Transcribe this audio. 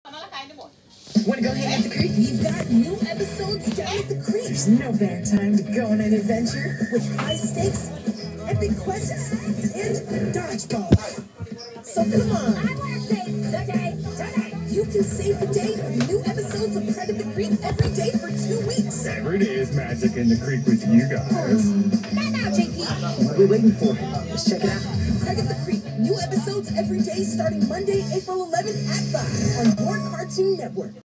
Want to go hang at the creek? We've got new episodes down at the creek. There's no bad time to go on an adventure with high stakes, epic quests, and dodgeball. So come on. I want to save the day today. You can save the day with new episodes of Craig at the Creek every day for 2 weeks. Every day is magic in the creek with you guys. Not now, JP. What are we waiting for? Let's check it out. Craig at the Creek. New episodes every day starting Monday, April 11th at 5 on your Cartoon Network.